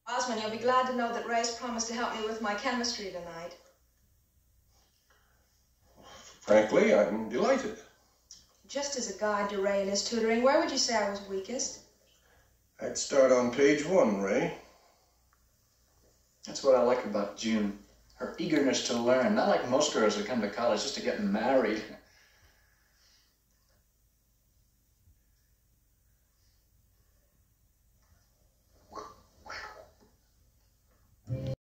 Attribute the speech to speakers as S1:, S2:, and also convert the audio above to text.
S1: Osmond, you'll be glad to know that Ray's promised to help me with my chemistry tonight.
S2: Frankly, I'm delighted.
S1: Just as a guide to Ray and his tutoring, where would you say I was weakest?
S2: I'd start on page 1, Ray.
S3: That's what I like about June. Her eagerness to learn, not like most girls who come to college just to get married.